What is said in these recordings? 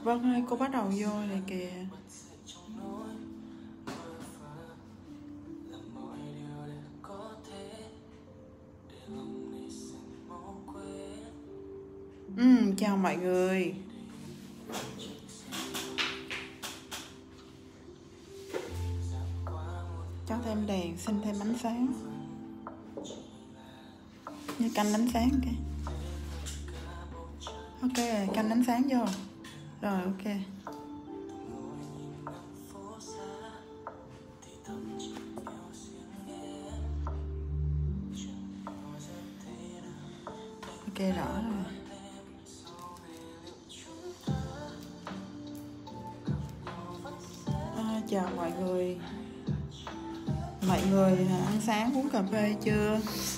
Vâng ơi, cô bắt đầu vô này kìa. Chào mọi người. Cho thêm đèn, xin thêm ánh sáng. Như canh ánh sáng kìa. Ok, canh ánh sáng vô. Rồi, ok. Ok, rõ rồi. Chào mọi người. Mọi người ăn sáng uống cà phê chưa?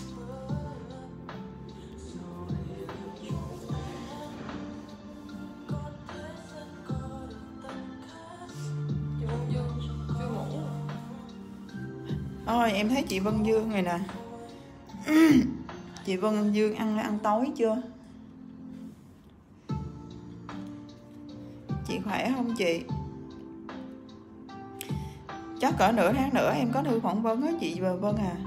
Ôi, em thấy chị Vân Dương rồi nè. Chị Vân Dương ăn tối chưa? Chị khỏe không chị? Chắc cỡ nửa tháng nữa em có thư phỏng vấn á chị Vân à.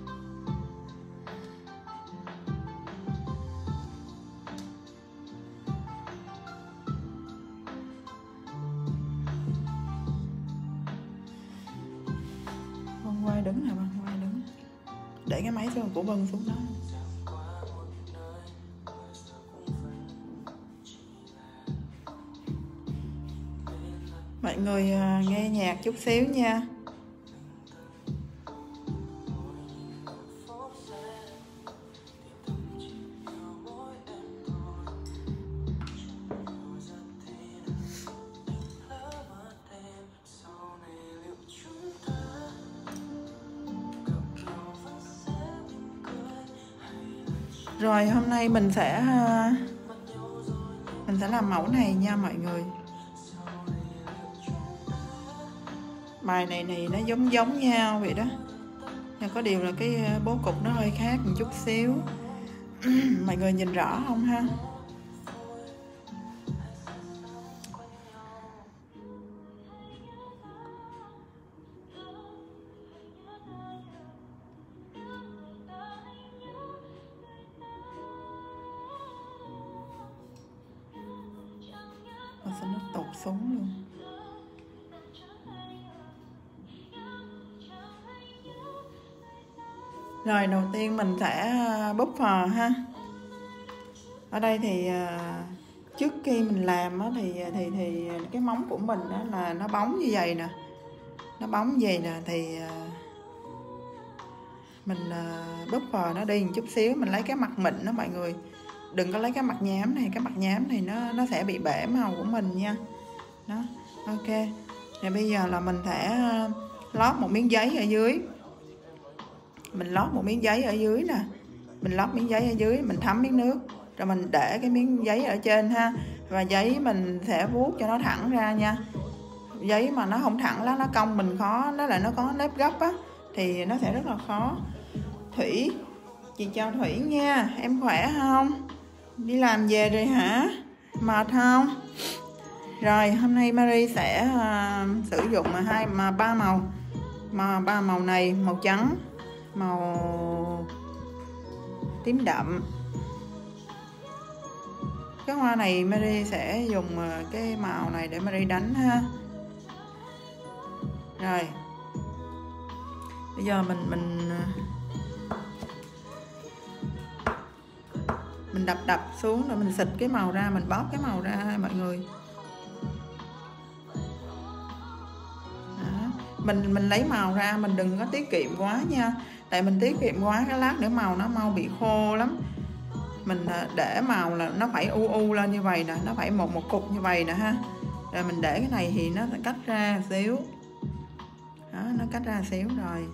Vân quay đứng nè, Vân quay đứng. Để cái máy của Vân xuống đó. Mọi người nghe nhạc chút xíu nha. Rồi hôm nay mình sẽ làm mẫu này nha mọi người. Bài này nó giống nhau vậy đó, nhưng có điều là cái bố cục nó hơi khác một chút xíu. Mọi người nhìn rõ không ha? Sao nó tụt xuống luôn. Rồi đầu tiên mình sẽ buffer ha. Ở đây thì trước khi mình làm á, thì cái móng của mình đó là nó bóng như vậy nè. Nó bóng như vậy nè thì mình buffer nó đi một chút xíu. Mình lấy cái mặt mịn đó mọi người. Đừng có lấy cái mặt nhám này. Cái mặt nhám này nó sẽ bị bể màu của mình nha. Đó, ok. Rồi bây giờ là mình sẽ lót một miếng giấy ở dưới. Mình lót một miếng giấy ở dưới nè. Mình lót miếng giấy ở dưới, mình thấm miếng nước. Rồi mình để cái miếng giấy ở trên ha. Và giấy mình sẽ vuốt cho nó thẳng ra nha. Giấy mà nó không thẳng lá, nó cong mình khó, nó là nó có nếp gấp á, thì nó sẽ rất là khó. Thủy, chị chào Thủy nha. Em khỏe không? Đi làm về rồi hả? Mệt không? Rồi hôm nay Mary sẽ sử dụng ba màu. Ba màu này, màu trắng, màu tím đậm. Cái hoa này Mary sẽ dùng cái màu này để Mary đánh ha. Rồi bây giờ mình đập xuống rồi mình xịt cái màu ra, mình bóp cái màu ra mọi người. Đó. Mình lấy màu ra, mình đừng có tiết kiệm quá nha. Tại mình tiết kiệm quá cái lát nữa màu nó mau bị khô lắm. Mình để màu là nó phải u lên như vậy nè, nó phải một cục như vậy nè ha. Rồi mình để cái này thì nó sẽ cách ra xíu. Đó, nó cách ra xíu rồi.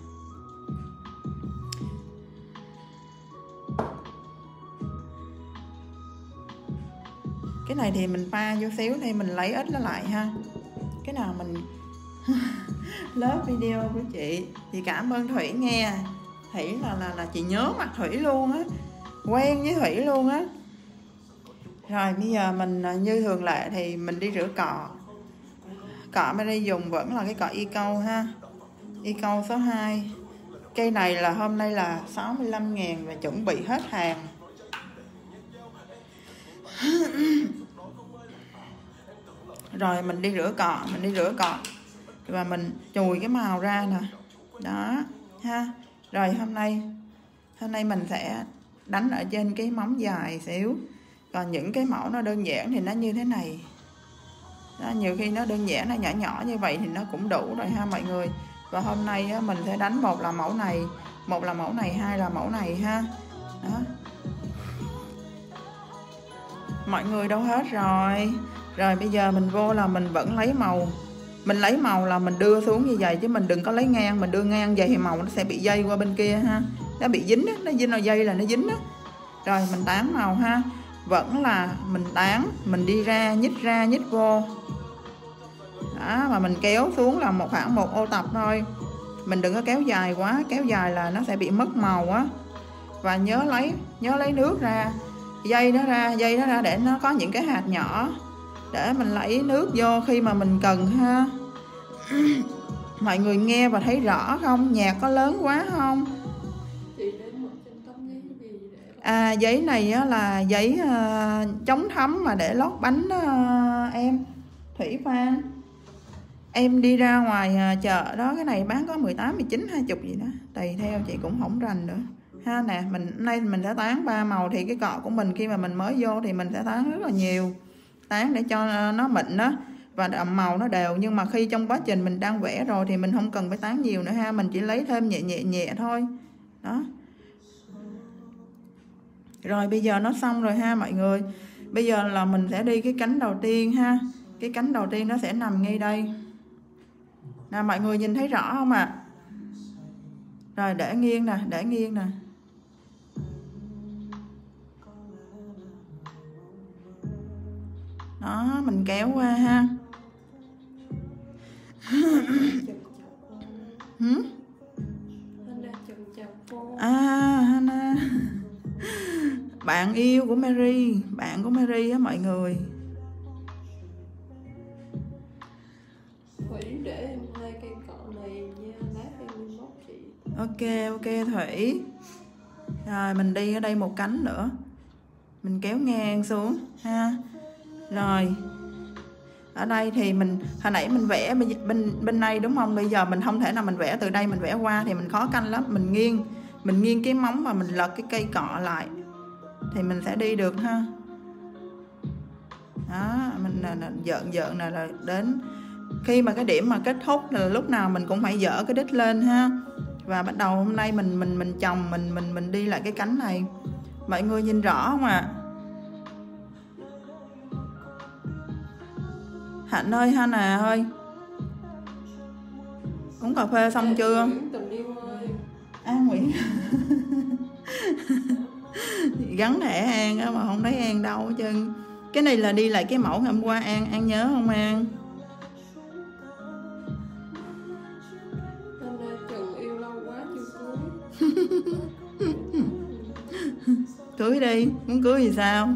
Cái này thì mình pha vô xíu thì mình lấy ít nó lại ha. Cái nào mình lớp video của chị cảm ơn Thủy nghe. Thủy là chị nhớ mặt Thủy luôn á, quen với Thủy luôn á. Rồi bây giờ mình như thường lệ thì mình đi rửa cọ. Cọ Mary dùng vẫn là cái cọ Eco ha, Eco số 2. Cây này là hôm nay là 65.000 và chuẩn bị hết hàng. Rồi mình đi rửa cọ, và mình chùi cái màu ra nè. Đó ha. Rồi hôm nay mình sẽ đánh ở trên cái móng dài xíu. Còn những cái mẫu nó đơn giản thì nó như thế này. Đó, nhiều khi nó đơn giản, nó nhỏ nhỏ như vậy thì nó cũng đủ rồi ha mọi người. Và hôm nay á, mình sẽ đánh một là mẫu này, hai là mẫu này ha. Đó. Mọi người đâu hết rồi. Rồi bây giờ mình vô là mình vẫn lấy màu. Mình lấy màu là mình đưa xuống như vậy chứ mình đừng có lấy ngang, mình đưa ngang vậy thì màu nó sẽ bị dây qua bên kia ha. Nó bị dính á, nó dính vào dây là nó dính á. Rồi mình tán màu ha. Vẫn là mình tán, mình đi ra nhích vô. Đó, và mình kéo xuống là khoảng một ô tập thôi. Mình đừng có kéo dài quá, kéo dài là nó sẽ bị mất màu á. Và nhớ lấy nước ra, dây nó ra để nó có những cái hạt nhỏ để mình lấy nước vô khi mà mình cần ha. Mọi người nghe và thấy rõ không? Nhạc có lớn quá không? Giấy này á, là giấy chống thấm mà để lót bánh em Thủy Phan. Em đi ra ngoài chợ đó, cái này bán có 18, 19, 20 gì đó, tùy theo, chị cũng không rành nữa ha. Nè, nay mình sẽ tán 3 màu thì cái cọ của mình khi mà mình mới vô thì mình sẽ tán rất là nhiều, tán để cho nó mịn đó và đậm màu nó đều. Nhưng mà khi trong quá trình mình đang vẽ rồi thì mình không cần phải tán nhiều nữa ha, mình chỉ lấy thêm nhẹ thôi đó. Rồi bây giờ nó xong rồi ha mọi người. Bây giờ là mình sẽ đi cái cánh đầu tiên ha. Cái cánh đầu tiên nó sẽ nằm ngay đây nè, mọi người nhìn thấy rõ không ạ? Rồi để nghiêng nè, đó, mình kéo qua ha. Hana bạn yêu của Mary, bạn của Mary á mọi người. Thủy để em 2 cây cọ này nha, lát em móc chị. Ok Thủy. Rồi mình đi ở đây một cánh nữa, mình kéo ngang xuống ha. Rồi ở đây thì mình hồi nãy mình vẽ bên này đúng không? Bây giờ mình không thể nào mình vẽ từ đây mình vẽ qua thì mình khó canh lắm. Mình nghiêng cái móng và mình lật cái cây cọ lại thì mình sẽ đi được ha. Đó, mình dợn này là đến khi mà cái điểm mà kết thúc là lúc nào mình cũng phải dỡ cái đít lên ha. Và bắt đầu hôm nay mình chồng mình đi lại cái cánh này. Mọi người nhìn rõ không ạ? Hạnh ơi, Hana ơi, uống cà phê xong chưa? An Nguyễn gắn thẻ An á mà không thấy An đâu hết trơn. Cái này là đi lại cái mẫu ngày hôm qua, An nhớ không An? Chừng yêu lâu quá chưa cưới. Cưới đi, muốn cưới thì sao?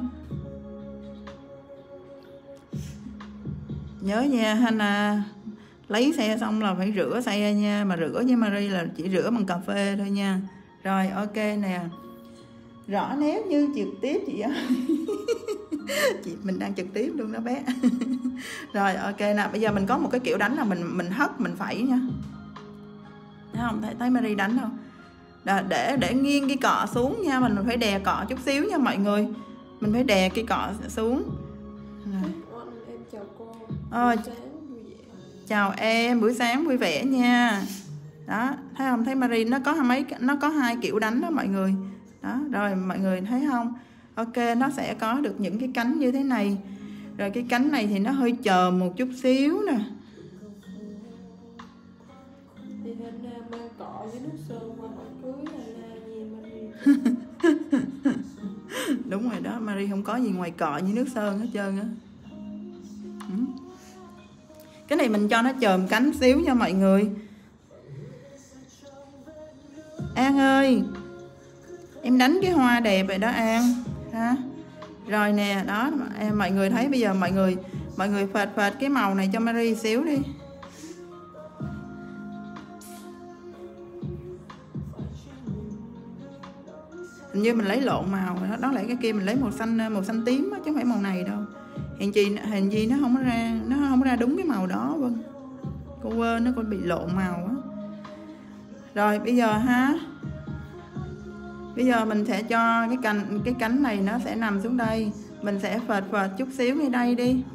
Nhớ nha Hana, lấy xe xong là phải rửa xe nha. Mà rửa với Mary là chỉ rửa bằng cà phê thôi nha. Rồi ok nè, rõ nếu như trực tiếp chị ơi. Chị mình đang trực tiếp luôn đó bé. Rồi ok nè, bây giờ mình có một cái kiểu đánh là mình hất mình phẩy nha. Thấy không? Thấy Mary đánh không? Để nghiêng cái cọ xuống nha, mình phải đè cọ chút xíu nha mọi người. Mình phải đè cái cọ xuống. Rồi. Em chào cô. Chào em, buổi sáng vui vẻ nha. Đó, thấy không? Thấy Mary nó có 2 kiểu đánh đó mọi người. Đó, rồi mọi người thấy không? Ok, nó sẽ có được những cái cánh như thế này. Rồi cái cánh này thì nó hơi chờm một chút xíu nè. Thì Hana mang cọ với nước sơn qua hỏi cưới Hana. Đúng rồi đó, Mary không có gì ngoài cọ với nước sơn hết trơn á. Cái này mình cho nó chờm cánh xíu nha mọi người. An ơi, em đánh cái hoa đẹp rồi đó An ha. Rồi nè, đó mọi người thấy bây giờ mọi người phệt cái màu này cho Mary xíu đi. Hình như mình lấy lộn màu, đó lại cái kia mình lấy màu xanh tím đó, chứ không phải màu này đâu. Hình gì nó không có ra đúng cái màu đó. Vâng, cô quên, nó còn bị lộn màu á. Rồi bây giờ ha, bây giờ mình sẽ cho cái cánh này nó sẽ nằm xuống đây, mình sẽ phệt chút xíu ngay đây đi.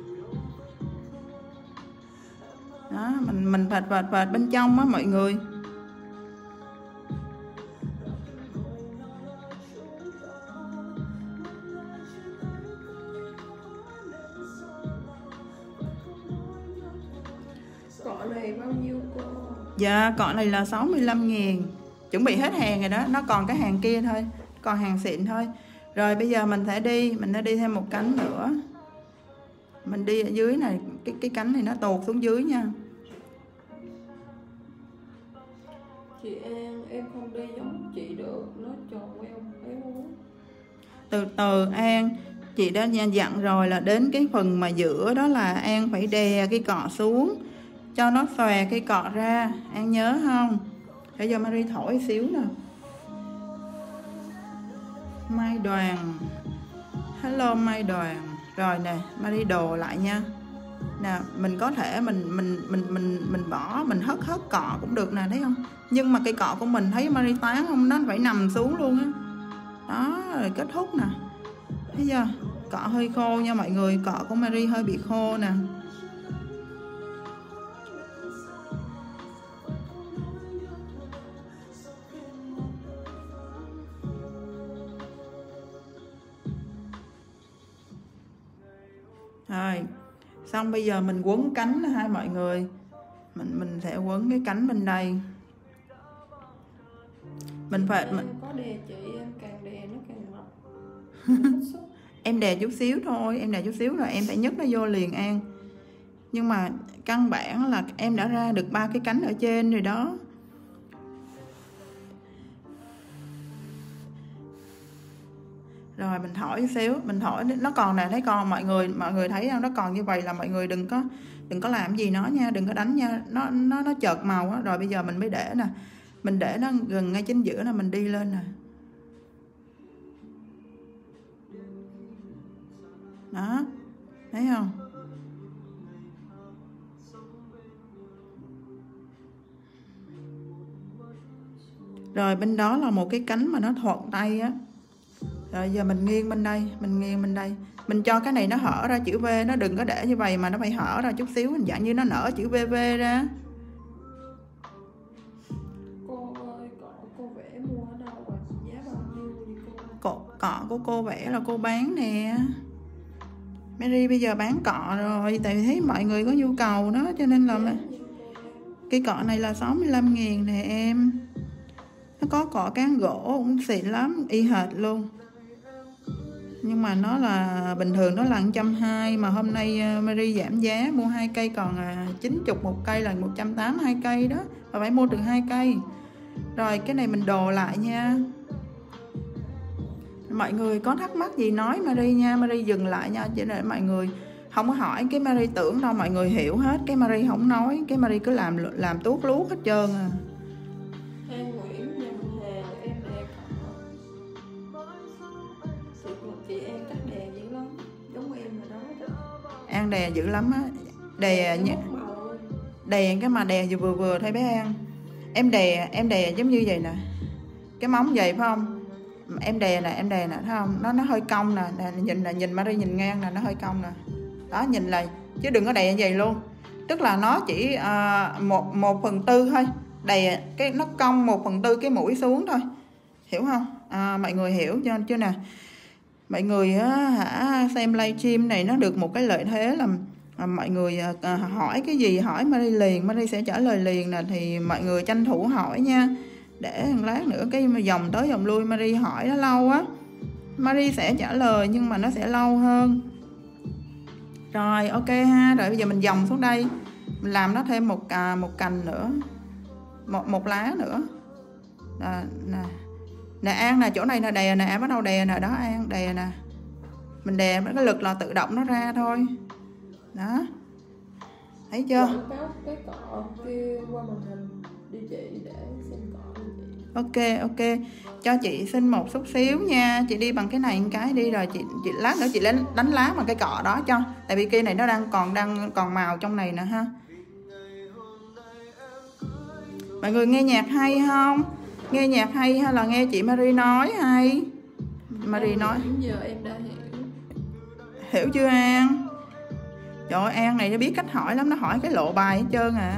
Đó, mình phệt bên trong á mọi người. Cọ này bao nhiêu cô? Dạ, cọ này là 65.000. Chuẩn bị hết hàng rồi đó, nó còn cái hàng kia thôi, còn hàng xịn thôi. Rồi bây giờ mình sẽ đi thêm một cánh nữa. Mình đi ở dưới này, cái cánh này nó tuột xuống dưới nha. Chị An, em không đi giống chị được, nó tròn eo thấy muốn. Từ từ An, chị đã dặn rồi là đến cái phần mà giữa đó là An phải đè cái cọ xuống cho nó xòe cái cọ ra, An nhớ không? Bây giờ Mary thổi xíu nè. Mai Đoàn, hello Mai Đoàn. Rồi nè, Mary đồ lại nha. Nè, mình có thể mình bỏ, mình hất cọ cũng được nè, thấy không? Nhưng mà cây cọ của mình thấy Mary tán không, nó phải nằm xuống luôn á. Đó, rồi kết thúc nè. Thấy chưa? Cọ hơi khô nha mọi người, cọ của Mary hơi bị khô nè. Rồi, xong bây giờ mình quấn cánh hai mọi người. Mình sẽ quấn cái cánh bên đây. Mình phải có đè chị, em càng đè nó càng mập. Em đè chút xíu thôi, em đè chút xíu rồi em phải nhấc nó vô liền An. Nhưng mà căn bản là em đã ra được 3 cái cánh ở trên rồi đó. Rồi mình thổi chút xíu, mình thổi nó còn nè, thấy còn mọi người thấy không? Nó còn như vậy là mọi người đừng có làm gì nó nha, đừng có đánh nha, nó chợt màu á. Rồi bây giờ mình mới để nè, mình để nó gần ngay chính giữa nè, mình đi lên nè. Đó, thấy không? Rồi bên đó là một cái cánh mà nó thuận tay á. Rồi giờ mình nghiêng bên đây, mình cho cái này nó hở ra chữ V, nó đừng có để như vậy mà nó phải hở ra chút xíu, dạng như nó nở chữ VV ra. Cô ơi, cô vẽ mua ở đâu rồi? Giá bao nhiêu vậy cô? Cọ của cô vẽ là cô bán nè. Mary bây giờ bán cọ rồi, tại vì thấy mọi người có nhu cầu đó, cho nên là cái cọ này là 65.000 nè em. Nó có cọ cán gỗ cũng xịn lắm, y hệt luôn. Nhưng mà nó là bình thường nó là 120, mà hôm nay Mary giảm giá mua 2 cây còn 90 một cây là 180 2 cây đó, và phải mua được 2 cây. Rồi cái này mình đồ lại nha. Mọi người có thắc mắc gì nói Mary nha, Mary dừng lại nha, cho nên mọi người không có hỏi cái Mary tưởng đâu, mọi người hiểu hết, cái Mary không nói, cái Mary cứ làm tuốt luốt hết trơn à. An Nguyễn nhà mình Hà, em đè cọ. Chị An chắc đè dữ lắm, giống em rồi đó. An đè dữ lắm á, đè cái mà đè vừa thôi bé An. Em đè giống như vậy nè, cái móng vậy phải không? Em đè nè, thấy không? Nó hơi cong nè, nhìn Mary nhìn ngang nè, nó hơi cong nè. Đó, nhìn lại chứ đừng có đè như vậy luôn. Tức là nó chỉ 1/4 thôi. Đè cái nó cong 1/4 cái mũi xuống thôi. Hiểu không? Mọi người hiểu chưa nè. Mọi người xem livestream này nó được một cái lợi thế là mọi người hỏi cái gì hỏi Mary liền, Mary sẽ trả lời liền nè, thì mọi người tranh thủ hỏi nha. Để lát nữa cái vòng tới vòng lui Mary hỏi nó lâu á, Mary sẽ trả lời nhưng mà nó sẽ lâu hơn. Rồi ok ha, rồi bây giờ mình vòng xuống đây, mình làm nó thêm một cành nữa, một lá nữa nè An nè, chỗ này là đè nè, bắt đầu đè nè, đó An đè nè, mình đè cái lực là tự động nó ra thôi. Đó, thấy chưa? Quảng cáo cái cọ kia qua màn hình đi chị để xem cọ đi chị. Ok, cho chị xin một chút xíu nha. Chị đi bằng cái này một cái đi, rồi chị lát nữa chị đánh lá bằng cái cọ đó cho. Tại vì cây này nó còn màu trong này nè ha. Mọi người nghe nhạc hay không? Nghe nhạc hay hay là nghe chị Marie nói hay? Marie nói. Giờ em đã hiểu. Hiểu chưa An? Trời ơi, An này nó biết cách hỏi lắm, nó hỏi cái lộ bài hết trơn à.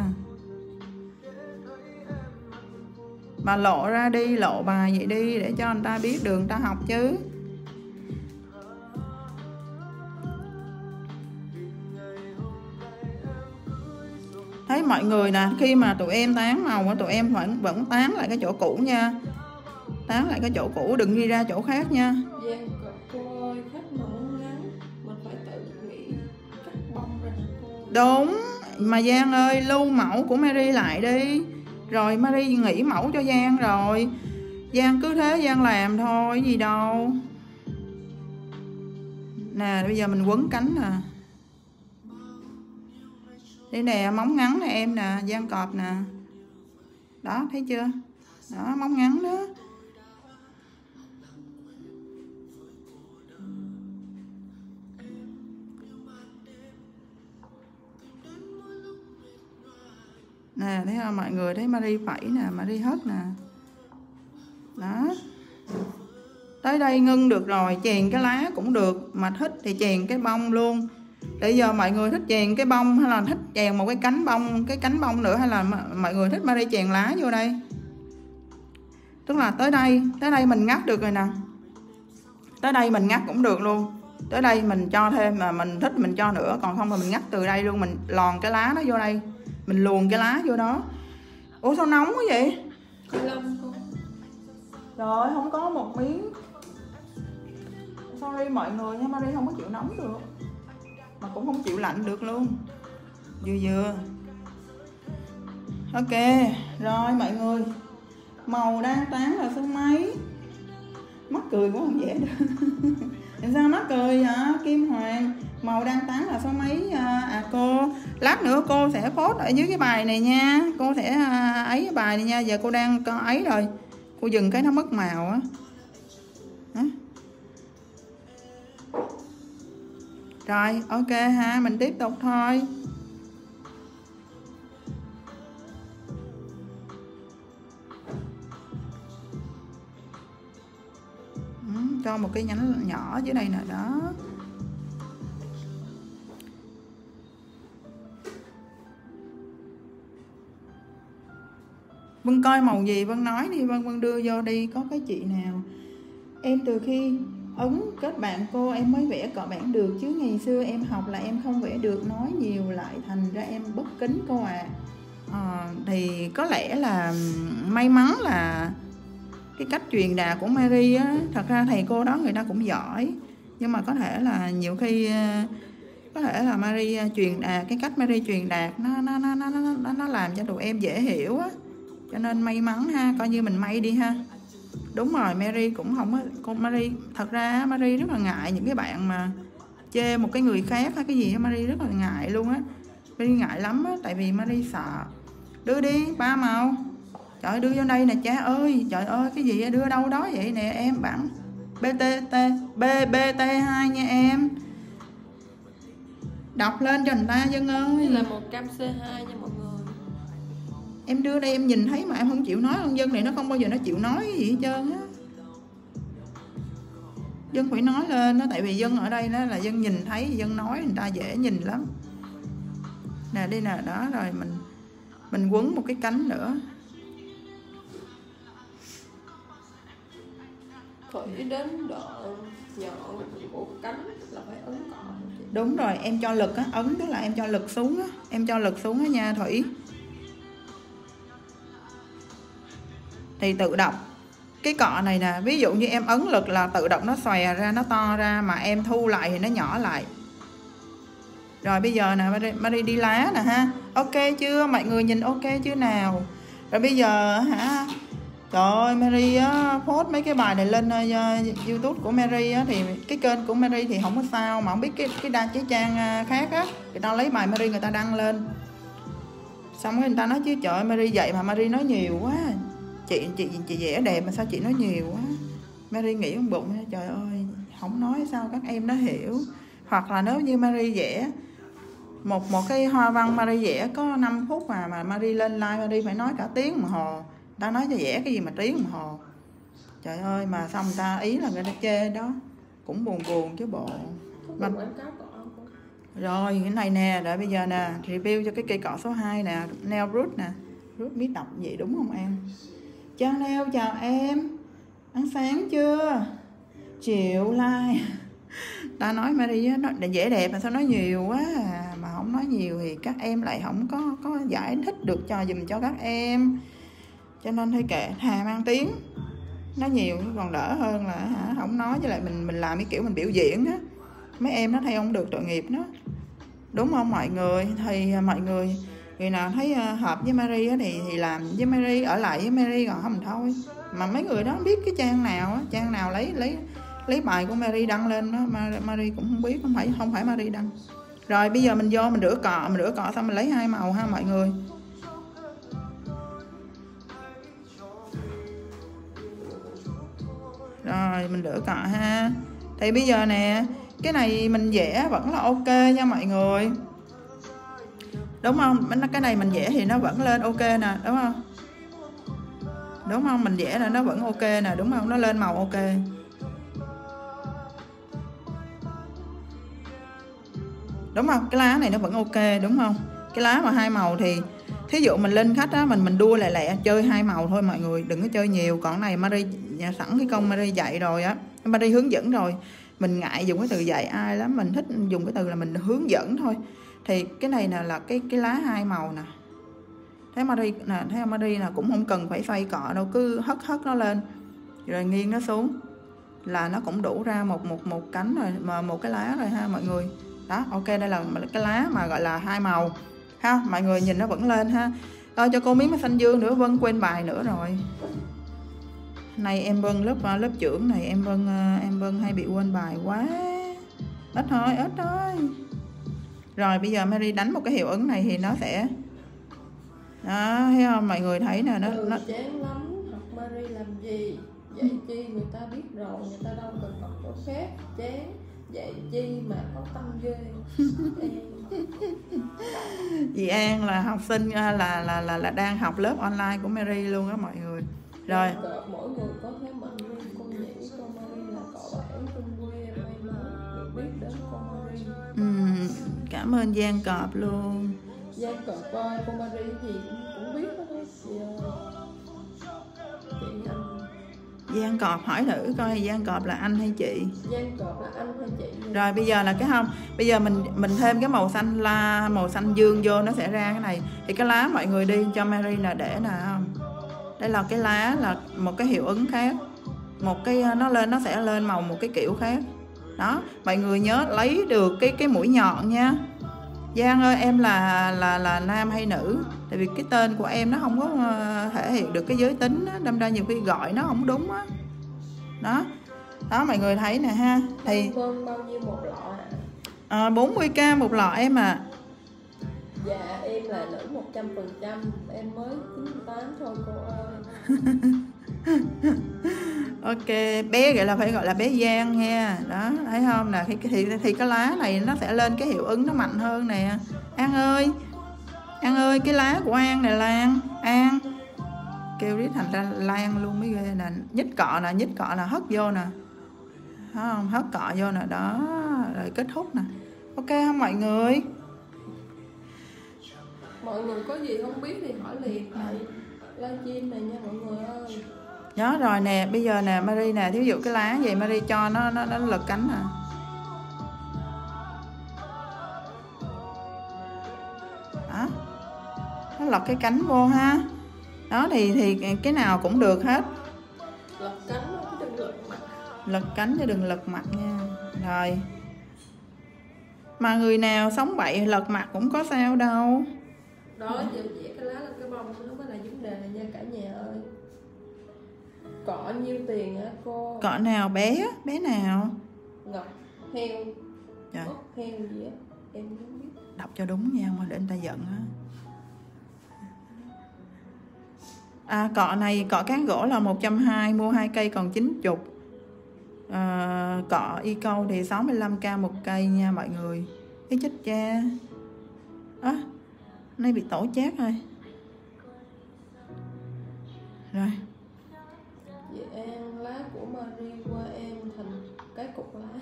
Mà lộ ra đi, lộ bài vậy đi để cho người ta biết đường người ta học chứ. Thấy mọi người nè, khi mà tụi em tán màu tụi em vẫn tán lại cái chỗ cũ nha. Tán lại cái chỗ cũ, đừng đi ra chỗ khác nha. Giang cô ơi, khách mà muốn ngắn mình phải tự nghĩ cắt bông ra cô. Đúng, mà Giang ơi, lưu mẫu của Marie lại đi. Rồi Marie nghỉ mẫu cho Giang rồi. Giang cứ thế Giang làm thôi, gì đâu. Nè, bây giờ mình quấn cánh nè. Đây nè, móng ngắn nè em nè, Giang cọp nè. Đó, thấy chưa? Đó, móng ngắn đó. Nè, thấy không mọi người, thấy Marie phẩy nè, Marie hất nè. Đó. Tới đây ngưng được rồi, chèn cái lá cũng được, mà thích thì chèn cái bông luôn. Để giờ mọi người thích chèn cái bông hay là thích chèn một cái cánh bông nữa, hay là mọi người thích Marie chèn lá vô đây. Tức là tới đây mình ngắt được rồi nè. Tới đây mình ngắt cũng được luôn. Tới đây mình cho thêm, mà mình thích mình cho nữa, còn không là mình ngắt từ đây luôn, mình lòn cái lá nó vô đây. Mình luồn cái lá vô đó. Ủa sao nóng quá vậy? Có lông cô. Trời ơi, không có một miếng. Sorry mọi người nha, Marie không có chịu nóng được, mà cũng không chịu lạnh được luôn. Vừa. Ok, rồi mọi người. Màu đang tán là số mấy? Mắc cười cũng không dễ được. Làm sao mắc cười hả Kim Hoàng? Màu đang tán là số mấy cô? Lát nữa cô sẽ post ở dưới cái bài này nha. Cô sẽ ấy cái bài này nha. Giờ cô đang có ấy rồi. Cô dừng cái nó mất màu á. Rồi ok ha, mình tiếp tục thôi. Cho một cái nhánh nhỏ dưới đây nè. Đó. Vân coi màu gì Vân nói đi, Vân đưa vô đi. Có cái chị nào em từ khi ấn kết bạn cô em mới vẽ cọ bản được, chứ ngày xưa em học là em không vẽ được, nói nhiều lại thành ra em bất kính cô ạ. Thì có lẽ là may mắn là cái cách truyền đạt của Marie á, thật ra thầy cô đó người ta cũng giỏi, nhưng mà có thể là nhiều khi có thể là Marie truyền đạt, cái cách Marie truyền đạt nó làm cho tụi em dễ hiểu á, cho nên may mắn ha, coi như mình may đi ha. Đúng rồi, Marie cũng không có, con Marie thật ra Marie rất là ngại những cái bạn mà chê một cái người khác hay cái gì á, Marie rất là ngại luôn á. Marie ngại lắm á, tại vì Marie sợ. Đưa đi 3 màu. Trời ơi, đưa vô đây nè cha ơi. Trời ơi, cái gì đưa đâu đó vậy nè em, bản BBT2 nha em. Đọc lên cho người ta Dân ơi. Đây là 100C2 nha mọi người. Em đưa đây em nhìn thấy mà em không chịu nói. Con Dân này nó không bao giờ nó chịu nói cái gì hết trơn á. Dân phải nói lên đó, tại vì Dân ở đây đó là Dân nhìn thấy, Dân nói người ta dễ nhìn lắm. Nè đây nè, đó rồi mình quấn một cái cánh nữa. Thủy đến đoạn nhọn của cánh là phải ấn cọ. Đúng rồi, em cho lực á, ấn tức là em cho lực xuống á, em cho lực xuống á nha Thủy. Thì tự động cái cọ này nè, ví dụ như em ấn lực là tự động nó xòe ra, nó to ra, mà em thu lại thì nó nhỏ lại. Rồi bây giờ nè Marie đi lá nè ha. Ok chưa? Mọi người nhìn ok chưa nào? Rồi bây giờ hả, Trời ơi, Mary á, post mấy cái bài này lên YouTube của Mary á, thì cái kênh của Mary thì không có sao, mà không biết cái trang khác á, người ta lấy bài Mary người ta đăng lên. Xong cái người ta nói chứ trời ơi, Mary vậy mà Mary nói nhiều quá. Chị vẽ đẹp mà sao chị nói nhiều quá. Mary nghĩ trong bụng trời ơi, không nói sao các em nó hiểu. Hoặc là nếu như Mary vẽ một cái hoa văn Mary vẽ có 5 phút mà Mary lên live Mary phải nói cả tiếng đồng hồ. Ta nói cho vẽ cái gì mà tiếng đồng hồ. Trời ơi, mà xong ta ý là người ta chê đó. Cũng buồn chứ bộ. Rồi cái này nè, đợi bây giờ nè, review cho cái cây cọ số 2 nè, nail root nè. Root biết đọc vậy đúng không em? Trang nail chào em. Ăn sáng chưa? Chịu like. Ta nói Mary nó dễ đẹp mà sao nói nhiều quá à. Mà không nói nhiều thì các em lại không có giải thích được dùm cho các em. Cho nên thôi kệ, thà mang tiếng. Nói nhiều còn đỡ hơn là không nói, với lại mình làm cái kiểu mình biểu diễn á. Mấy em nó thấy không được tội nghiệp nó. Đúng không mọi người? Thì mọi người nào thấy hợp với Mary á thì làm với Mary, ở lại với Mary, còn không thôi. Mà mấy người đó biết cái trang nào lấy bài của Mary đăng lên đó, Mary cũng không biết, không phải Mary đăng. Rồi bây giờ mình vô mình rửa cọ xong mình lấy 2 màu ha mọi người. Rồi mình rửa cọ ha. Thì bây giờ nè, cái này mình vẽ vẫn là ok nha mọi người. Đúng không? Cái này mình vẽ thì nó vẫn lên ok nè, đúng không? Đúng không? Mình vẽ là nó vẫn ok nè, đúng không? Nó lên màu ok. Đúng không? Cái lá này nó vẫn ok, đúng không? Cái lá mà 2 màu thì thí dụ mình lên khách á, mình đua lẹ chơi 2 màu thôi mọi người, đừng có chơi nhiều. Còn này Mary sẵn cái công Mary dạy rồi á, Mary hướng dẫn rồi. Mình ngại dùng cái từ dạy ai lắm, mình thích dùng cái từ là mình hướng dẫn thôi. Thì cái này là cái lá 2 màu nè. Thấy Mary là cũng không cần phải xoay cọ đâu, cứ hất nó lên rồi nghiêng nó xuống là nó cũng đủ ra một cánh rồi, mà một cái lá rồi ha mọi người. Đó, ok, đây là cái lá mà gọi là 2 màu ha, mọi người nhìn nó vẫn lên ha. Rồi cho cô miếng xanh dương nữa, Vân quên bài nữa rồi. Này em Vân lớp trưởng này, em Vân hay bị quên bài quá. Ít thôi. Rồi bây giờ Mary đánh một cái hiệu ứng này thì nó sẽ đó, thấy không mọi người thấy nè, nó chán lắm. Học Mary làm gì? Dạy chi người ta biết rồi, người ta đâu cần học chỗ khác. Chán, dạy chi mà có tâm ghê. Dì An là học sinh là đang học lớp online của Mary luôn á mọi người. Rồi mỗi người có thế mạnh riêng. Con nghĩ con Mary là cọ bản trong quê may mắn được biết đến con Mary. Cảm ơn Giang Cọp luôn. Giang Cọp coi con Mary gì cũng biết hết chị anh. Giang Cọp hỏi thử coi Giang Cọp là anh hay chị. Giang Cọp là anh hay chị. Rồi bây giờ là cái không, bây giờ mình thêm cái màu xanh dương vô, nó sẽ ra cái này. Thì cái lá mọi người đi cho Mary là để nè không. Đây là cái lá là một cái hiệu ứng khác, một cái nó sẽ lên màu một cái kiểu khác. Đó, mọi người nhớ lấy được cái mũi nhọn nha. Giang ơi, em là nam hay nữ? Tại vì cái tên của em nó không có thể hiện được cái giới tính á, đâm ra nhiều khi gọi nó không đúng á. Đó mọi người thấy nè ha. Thì Vâng, bao nhiêu một lọ ạ? 40k một lọ em à. Dạ em là nữ 100%, em mới 98 thôi cô ơi. Ok, bé vậy là phải gọi là bé Giang nha. Đó, thấy không nè, thì cái lá này nó sẽ lên cái hiệu ứng nó mạnh hơn nè. An ơi, cái lá của An này là An. Kêu riết thành ra Lan luôn mới ghê nè. Nhích cọ nè, hất vô nè. Thấy không? Hất cọ vô nè, đó, rồi kết thúc nè. Ok không mọi người? Mọi người có gì không biết thì hỏi liền tại livestream này nha mọi người ơi. Nhớ rồi nè, bây giờ nè Mary nè, thí dụ cái lá vậy Mary cho nó lật cánh nè. Đó. Nó lật cái cánh vô ha. Đó thì cái nào cũng được hết. Lật cánh chứ đừng lật mặt. Lật cánh chứ đừng lật mặt nha. Rồi. Mà người nào sống bậy lật mặt cũng có sao đâu. Đó, giờ vẽ cái lá lên cái bông nó mới là vấn đề này nha cả nhà ơi. cọ nhiêu tiền hả cô? Cọ nào bé? Bé nào? Ngọc heo. Trời. Ốc heo gì á, em không biết. Đọc cho đúng nha, mà để người ta giận á. Cọ này, cọ cán gỗ là 120, mua 2 cây còn 90. Cọ y câu thì 65k một cây nha mọi người. Cái chết cha. Nay bị tổ chát rồi. Rồi. Chị An, lá của Marie qua em thành cái cục lá.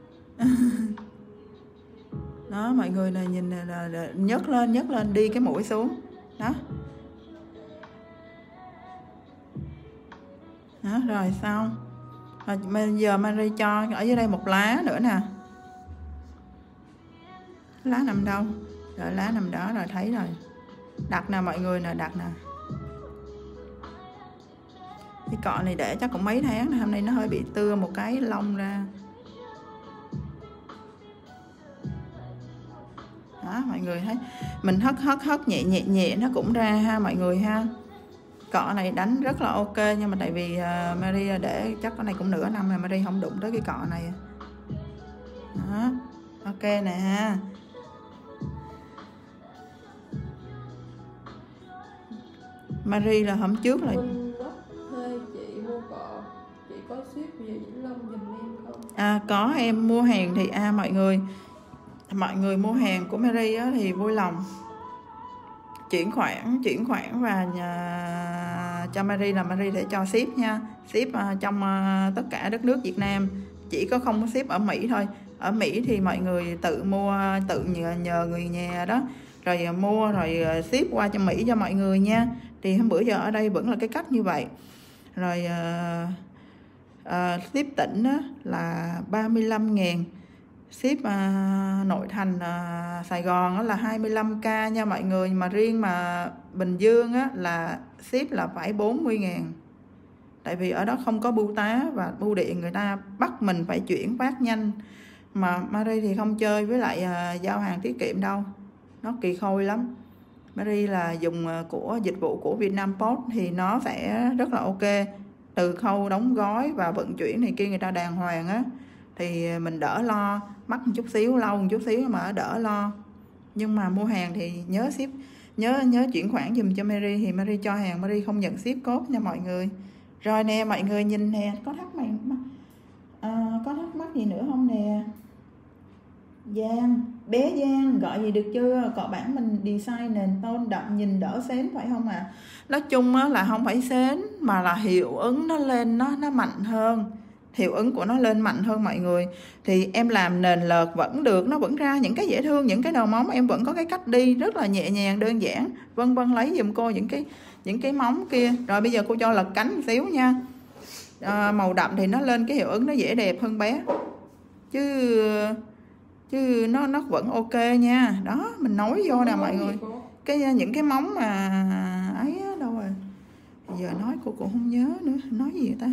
Đó mọi người là nhìn là nhấc lên đi cái mũi xuống. Đó. Đó, rồi xong. Rồi bây giờ Marie cho ở dưới đây một lá nữa nè. Lá nằm đâu? Rồi lá nằm đó rồi, thấy rồi. Đặt nè mọi người nè, đặt nè. Cái cọ này để chắc cũng mấy tháng nè, hôm nay nó hơi bị tưa một cái lông ra. Đó mọi người thấy mình hất nhẹ nó cũng ra ha mọi người ha. Cọ này đánh rất là ok, nhưng mà tại vì Marie để chắc cái này cũng nửa năm rồi Marie không đụng tới cái cọ này. Đó, ok nè. Marie là hôm trước là chị mua cọ, chị có ship về Vĩnh Long giùm em không? Có, em mua hàng thì mọi người mua hàng của Marie á, thì vui lòng chuyển khoản và cho Marie là Marie để cho ship nha, ship trong tất cả đất nước Việt Nam, chỉ có không có ship ở Mỹ thôi. Ở Mỹ thì mọi người tự mua, tự nhờ người nhà đó rồi mua rồi ship qua cho Mỹ cho mọi người nha. Thì hôm bữa giờ ở đây vẫn là cái cách như vậy. Rồi ship tỉnh đó là 35.000, ship nội thành Sài Gòn đó là 25k nha mọi người, mà riêng mà Bình Dương á, là ship là phải 40.000. Tại vì ở đó không có bưu tá và bưu điện, người ta bắt mình phải chuyển phát nhanh. Mà Marie thì không chơi với lại giao hàng tiết kiệm đâu, nó kỳ khôi lắm. Marie là dùng của dịch vụ của Vietnam Post thì nó sẽ rất là ok. Từ khâu đóng gói và vận chuyển này kia người ta đàng hoàng á, thì mình đỡ lo, mắc một chút xíu, lâu một chút xíu mà đỡ lo. Nhưng mà mua hàng thì nhớ ship, nhớ chuyển khoản dùm cho Marie, thì Marie cho hàng, Marie không nhận ship code nha mọi người. Rồi nè mọi người nhìn nè, có thắc mắc gì nữa không nè? Giang, bé Giang gọi gì được chưa? Cọ bản mình design nền tôn đậm nhìn đỡ sến phải không ạ? Nói chung á, là không phải sến mà là hiệu ứng nó lên, nó mạnh hơn. Hiệu ứng của nó lên mạnh hơn mọi người. Thì em làm nền lợt vẫn được, nó vẫn ra những cái dễ thương, những cái đầu móng em vẫn có cái cách đi rất là nhẹ nhàng đơn giản. Vân lấy giùm cô những cái móng kia. Rồi bây giờ cô cho lật cánh một xíu nha. Màu đậm thì nó lên cái hiệu ứng nó dễ đẹp hơn bé. Chứ nó vẫn ok nha. Đó, mình nói vô nè mọi người. Những cái móng mà ấy đâu rồi. Giờ nói cô cũng không nhớ nữa, nói gì vậy ta?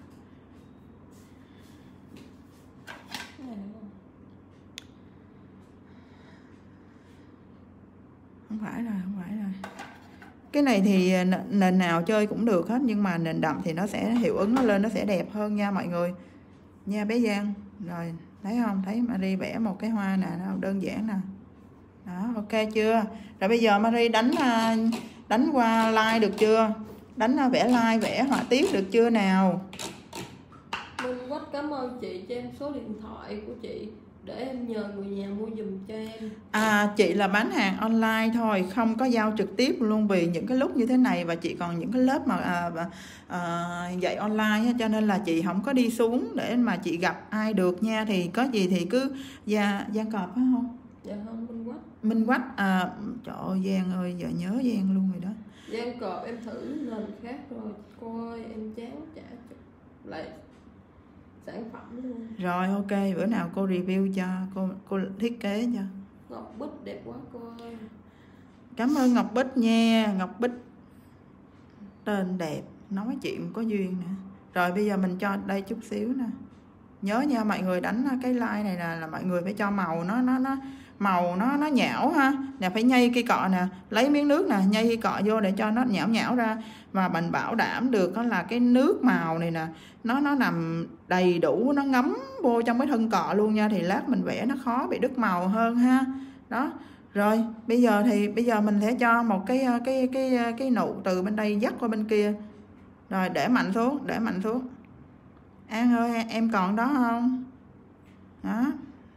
Không phải rồi. Cái này thì nền nào chơi cũng được hết, nhưng mà nền đậm thì nó sẽ hiệu ứng nó lên, nó sẽ đẹp hơn nha mọi người. Nha bé Giang. Rồi, thấy không? Thấy Marie vẽ một cái hoa nè, nó đơn giản nè. Đó, ok chưa? Rồi bây giờ Marie đánh qua like được chưa? Vẽ like, vẽ họa tiết được chưa nào? Minh Quách cảm ơn chị cho em số điện thoại của chị để em nhờ người nhà mua giùm cho em. Chị là bán hàng online thôi, không có giao trực tiếp luôn, vì những cái lúc như thế này và chị còn những cái lớp mà dạy online, cho nên là chị không có đi xuống để mà chị gặp ai được nha. Thì có gì thì cứ Giang Cọp phải không? Dạ không, Minh Quách. Trời ơi Giang ơi, giờ nhớ Giang luôn rồi đó. Giang Cọp em thử nền khác rồi, cô ơi em chán trả lại sản phẩm luôn. Rồi ok, bữa nào cô review cho, cô thiết kế cho. Ngọc Bích đẹp quá cô ơi. Cảm ơn Ngọc Bích nha. Ngọc Bích tên đẹp, nói chuyện có duyên nữa. Rồi bây giờ mình cho đây chút xíu nè. Nhớ nha mọi người, đánh cái like này là mọi người phải cho màu nó màu nó nhão ha. Nè phải nhây cây cọ nè, lấy miếng nước nè, nhây cây cọ vô để cho nó nhão nhão ra. Và mình bảo đảm được đó là cái nước màu này nè nó nằm đầy đủ, nó ngấm vô trong cái thân cọ luôn nha, thì lát mình vẽ nó khó bị đứt màu hơn ha. Đó. Rồi, bây giờ mình sẽ cho một cái nụ từ bên đây dắt qua bên kia. Rồi để mạnh xuống, để mạnh xuống. An ơi, em còn đó không? Đó.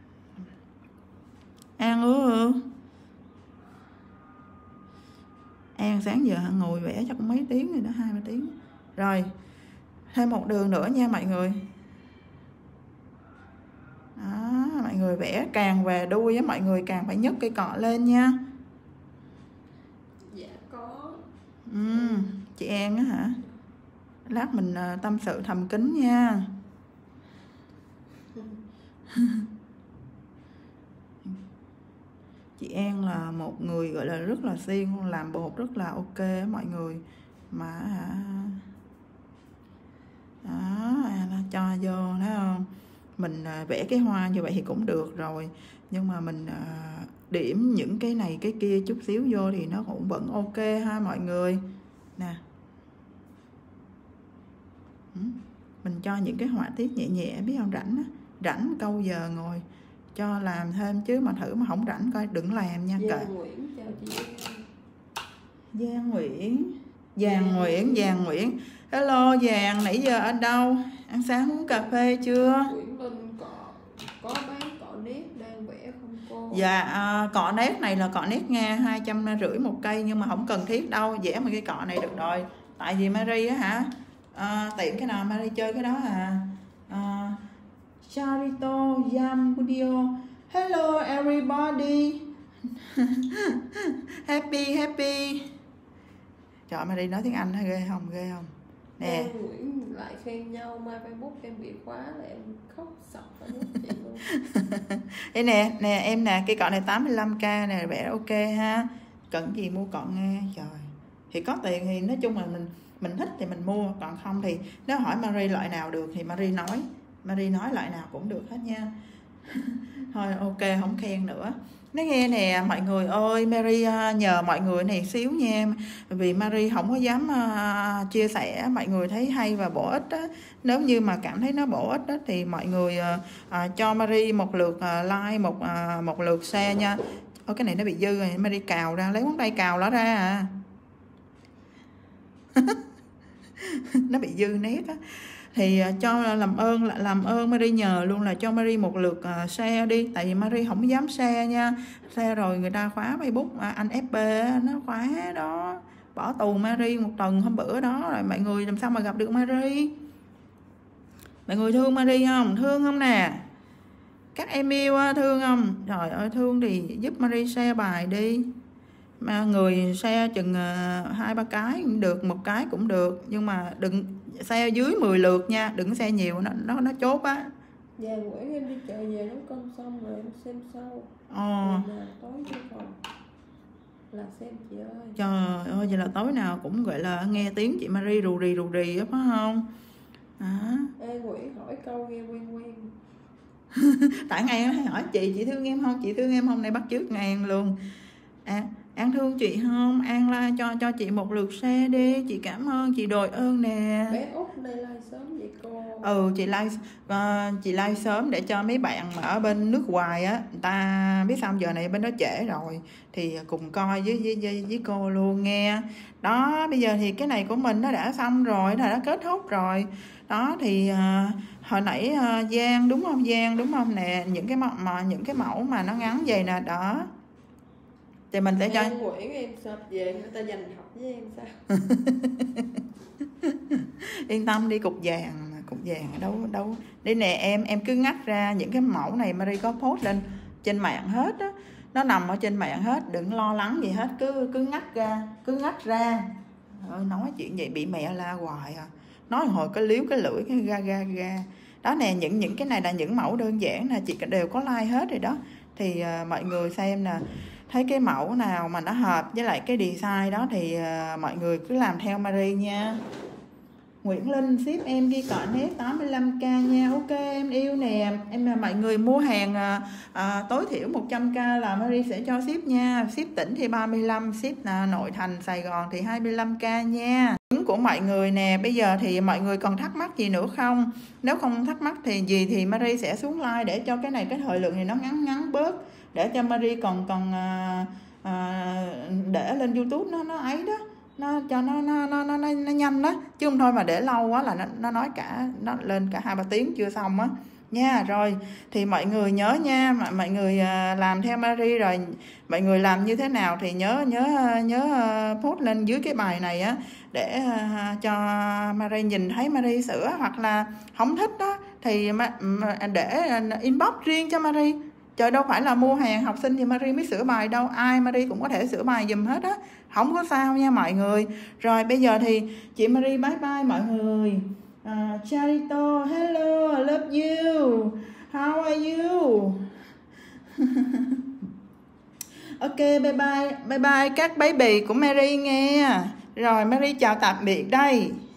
An ơi. An sáng giờ ngồi vẽ chắc cũng mấy tiếng rồi đó, 20 tiếng. Rồi, thêm một đường nữa nha mọi người. Đó, mọi người vẽ càng về đuôi á, mọi người càng phải nhấc cây cọ lên nha. Dạ có. Chị An á hả? Lát mình tâm sự thầm kín nha. Chị An là một người gọi là rất là siêng, làm bột rất là ok mọi người. Mà đó, cho vô thấy không? Mình vẽ cái hoa như vậy thì cũng được rồi, nhưng mà mình điểm những cái này cái kia chút xíu vô thì nó cũng vẫn ok ha mọi người. Nè, mình cho những cái họa tiết nhẹ nhẹ, biết không? Rảnh á, rảnh câu giờ ngồi cho làm thêm, chứ mà thử mà không rảnh coi đừng làm nha. Giang Nguyễn, chào chị. Giang Nguyễn, Giang Nguyễn. Hello Giang, nãy giờ ở đâu? Ăn sáng uống cà phê chưa? Nguyễn Linh có bán cọ nét đang vẽ không cô? Dạ, cọ nét này là cọ nét Nga 250 một cây, nhưng mà không cần thiết đâu, vẽ một cái cọ này được rồi. Tại vì Marie á hả? Tiện cái nào Marie chơi cái đó à. Charito Yam Video. Hello everybody. Happy. Trời, Marie nói tiếng Anh hả? Ghê không? Nè. Nguyễn lại khen nhau, mai Facebook em bị khóa là em khóc sọc ở nước chị luôn. Đây nè em nè, cây cọ này 85k nè, vẽ ok ha. Cần gì mua cọ nghe trời. Thì có tiền thì nói chung là mình thích thì mình mua, còn không thì nếu hỏi Marie loại nào được thì Marie nói loại nào cũng được hết nha. Thôi ok, không khen nữa. Nói nghe nè mọi người ơi, Marie nhờ mọi người này xíu nha, vì Marie không có dám chia sẻ, mọi người thấy hay và bổ ích á. Nếu như mà cảm thấy nó bổ ích á, thì mọi người cho Marie một lượt like, một lượt share nha. Cái này nó bị dư rồi, Marie cào ra, lấy ngón tay cào nó ra à. Nó bị dư nét á. Thì cho làm ơn Marie nhờ luôn là cho Marie một lượt share đi, tại vì Marie không dám share nha, share rồi người ta khóa Facebook, anh FB nó khóa đó, bỏ tù Marie một tuần hôm bữa đó rồi. Mọi người làm sao mà gặp được Marie? Mọi người thương Marie không? Thương không nè? Các em yêu thương không? Trời ơi, thương thì giúp Marie share bài đi. Mà người share chừng 2-3 cái cũng được, một cái cũng được, nhưng mà đừng share dưới 10 lượt nha, đừng share nhiều, nó chốt á. Dạ Nguyễn, em đi chợ về nấu cơm xong rồi em xem sau. Tối chưa còn là xem chị ơi. Trời ơi, vậy là tối nào cũng gọi là nghe tiếng chị Marie rù rì á, phải không? Ê Nguyễn hỏi câu nghe quen. Tại ngày em hay hỏi chị thương em không, chị thương em không, này bắt chước An luôn. An thương chị không? An like cho chị một lượt share đi, chị cảm ơn, chị đồi ơn nè. Bé Út đây like sớm vậy cô? Chị like sớm để cho mấy bạn mà ở bên nước ngoài á, người ta biết sao giờ này bên đó trễ rồi, thì cùng coi với cô luôn nghe. Đó, bây giờ thì cái này của mình nó đã xong rồi, nó đã kết thúc rồi. Đó thì hồi nãy Giang đúng không nè, những cái mẫu mà nó ngắn vậy nè, đó thì mình sẽ cho Nguyễn em sợp về người ta giành học với em sao? Yên tâm đi, cục vàng ở đâu đây nè em cứ ngắt ra những cái mẫu này, Marie có post lên trên mạng hết á, nó nằm ở trên mạng hết, đừng lo lắng gì hết, cứ ngắt ra. Nói chuyện vậy bị mẹ la hoài à, nói hồi cái liếu cái lưỡi cái ga. Đó nè, những cái này là những mẫu đơn giản nè, chị đều có like hết rồi đó. Thì mọi người xem nè, thấy cái mẫu nào mà nó hợp với lại cái design đó thì mọi người cứ làm theo Marie nha. Nguyễn Linh ship em ghi cọ nét 85k nha. Ok em yêu nè. Em là mọi người mua hàng tối thiểu 100k là Marie sẽ cho ship nha. Ship tỉnh thì 35, ship nội thành Sài Gòn thì 25k nha. Của mọi người nè, bây giờ thì mọi người còn thắc mắc gì nữa không? Nếu không thắc mắc thì gì thì Marie sẽ xuống like để cho cái này, cái thời lượng này nó ngắn bớt, để cho Marie còn để lên YouTube nó ấy đó, nó cho nó nhanh đó, chứ không thôi mà để lâu quá là nó nói nó lên cả 2-3 tiếng chưa xong á nha. Rồi thì mọi người nhớ nha, mọi người làm theo Marie rồi mọi người làm như thế nào thì nhớ post lên dưới cái bài này á, để cho Marie nhìn thấy Marie sửa, hoặc là không thích đó thì để inbox riêng cho Marie. Trời, đâu phải là mua hàng học sinh thì Marie mới sửa bài đâu, ai Marie cũng có thể sửa bài giùm hết á, không có sao nha mọi người. Rồi bây giờ thì chị Marie bye bye mọi người. Charito, hello, I love you, how are you? Ok, bye bye các baby của Marie nghe. Rồi Marie chào tạm biệt đây.